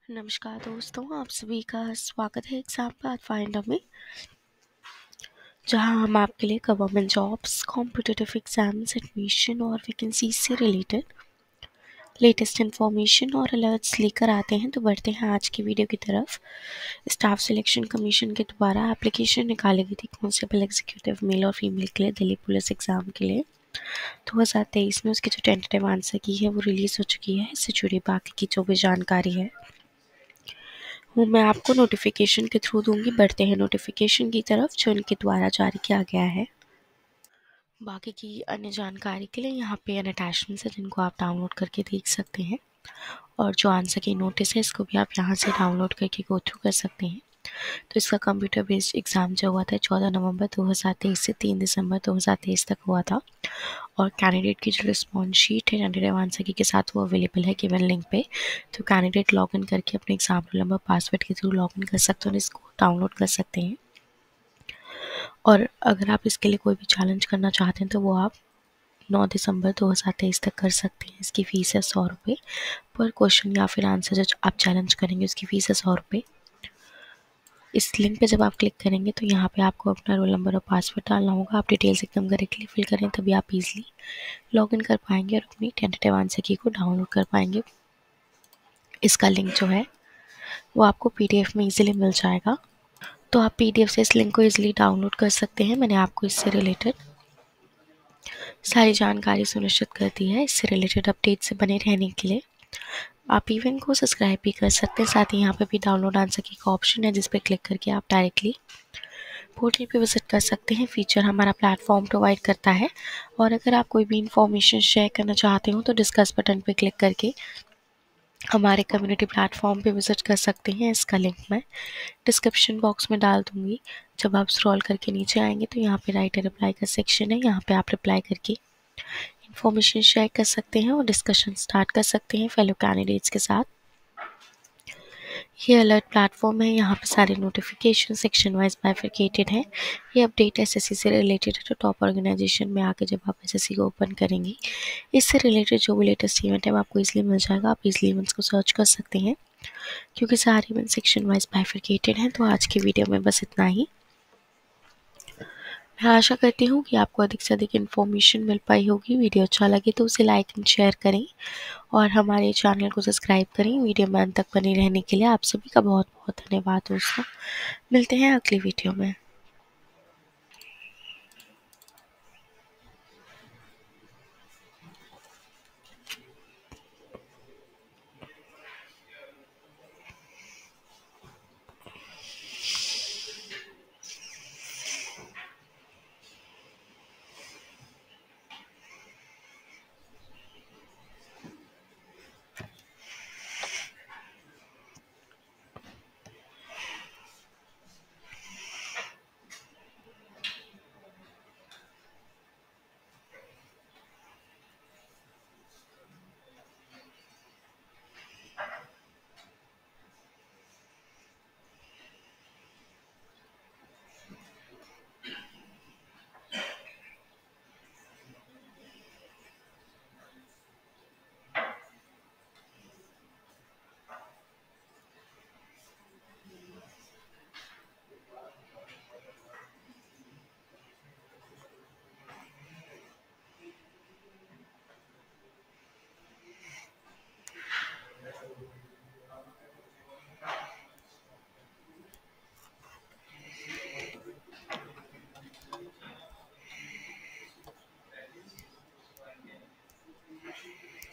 नमस्कार दोस्तों, आप सभी का स्वागत है एग्जाम पाथ फाइंडर में, जहां हम आपके लिए government jobs, competitive exams, admission और वैकेंसी से रिलेटेड लेटेस्ट इन्फॉर्मेशन और अलर्ट्स लेकर आते हैं। तो बढ़ते हैं आज की वीडियो की तरफ। स्टाफ सिलेक्शन कमीशन के द्वारा एप्लीकेशन निकाली गई थी कांस्टेबल एग्जीक्यूटिव मेल और फीमेल के लिए दिल्ली पुलिस एग्जाम के लिए 2023 में। उसकी जो टेंटेटिव आंसर की है वो रिलीज़ हो चुकी है। इससे जुड़ी बाकी की जो भी जानकारी है वो मैं आपको नोटिफिकेशन के थ्रू दूंगी। बढ़ते हैं नोटिफिकेशन की तरफ जो इनके द्वारा जारी किया गया है। बाकी की अन्य जानकारी के लिए यहाँ पे अन अटैचमेंट्स है जिनको आप डाउनलोड करके देख सकते हैं, और जो आंसर की नोटिस है इसको भी आप यहाँ से डाउनलोड करके गो थ्रू कर सकते हैं। तो इसका कंप्यूटर बेस्ड एग्ज़ाम जो हुआ था 14 नवंबर 2023 से 3 दिसंबर 2023 तक हुआ था, और कैंडिडेट की जो रिस्पॉन्स शीट है टेंटेटिव आंसर की के साथ वो अवेलेबल है गिवन लिंक पे। तो कैंडिडेट लॉगिन करके अपने एग्जाम रोल नंबर पासवर्ड के थ्रू लॉगिन कर सकते हैं और इसको डाउनलोड कर सकते हैं। और अगर आप इसके लिए कोई भी चैलेंज करना चाहते हैं तो वो आप 9 दिसंबर 2023 तक कर सकते हैं। इसकी फ़ीस है 100 रुपये पर क्वेश्चन, या फिर आंसर जो आप चैलेंज करेंगे उसकी फ़ीस है 100 रुपये। इस लिंक पे जब आप क्लिक करेंगे तो यहाँ पे आपको अपना रोल नंबर और पासवर्ड डालना होगा। आप डिटेल्स एकदम करेक्टली फिल करें तभी आप इजीली लॉगिन कर पाएंगे और अपनी टेंटेटिव आंसर की को डाउनलोड कर पाएंगे। इसका लिंक जो है वो आपको पीडीएफ में इजीली मिल जाएगा, तो आप पीडीएफ से इस लिंक को इजीली डाउनलोड कर सकते हैं। मैंने आपको इससे रिलेटेड सारी जानकारी सुनिश्चित कर दी है। इससे रिलेटेड अपडेट से बने रहने के लिए आप इवेंट को सब्सक्राइब भी कर सकते हैं। साथ ही यहाँ पे भी डाउनलोड आंसर की का ऑप्शन है जिस पर क्लिक करके आप डायरेक्टली पोर्टल पे विजिट कर सकते हैं। फीचर हमारा प्लेटफॉर्म प्रोवाइड करता है, और अगर आप कोई भी इंफॉर्मेशन शेयर करना चाहते हो तो डिस्कस बटन पे क्लिक करके हमारे कम्युनिटी प्लेटफॉर्म पे विजिट कर सकते हैं। इसका लिंक मैं डिस्क्रिप्शन बॉक्स में डाल दूंगी। जब आप स्क्रॉल करके नीचे आएंगे तो यहाँ पे राइट रिप्लाई का सेक्शन है, यहाँ पे आप रिप्लाई करके इन्फॉर्मेशन शेयर कर सकते हैं और डिस्कशन स्टार्ट कर सकते हैं फेलो कैंडिडेट्स के साथ। ये अलर्ट प्लेटफॉर्म है, यहाँ पे सारे नोटिफिकेशन सेक्शन वाइज बाइफरकेटेड है। ये अपडेट एसएससी से रिलेटेड है, तो टॉप ऑर्गेनाइजेशन में आके जब आप एसएससी को ओपन करेंगे इससे रिलेटेड जो भी लेटेस्ट इवेंट है वो आपको इजीली मिल जाएगा। आप इजीली इवेंट्स को सर्च कर सकते हैं क्योंकि सारे इवेंट सेक्शन वाइज बाइफरकेटेड हैं। तो आज की वीडियो में बस इतना ही। मैं आशा करती हूँ कि आपको अधिक से अधिक इन्फॉर्मेशन मिल पाई होगी। वीडियो अच्छा लगे तो उसे लाइक एंड शेयर करें और हमारे चैनल को सब्सक्राइब करें। वीडियो में अंत तक बने रहने के लिए आप सभी का बहुत बहुत धन्यवाद दोस्तों। मिलते हैं अगली वीडियो में।